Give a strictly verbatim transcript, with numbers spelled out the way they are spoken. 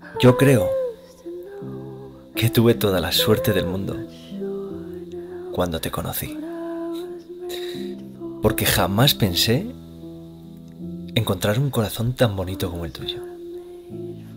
Yo creo que tuve toda la suerte del mundo cuando te conocí, porque jamás pensé encontrar un corazón tan bonito como el tuyo.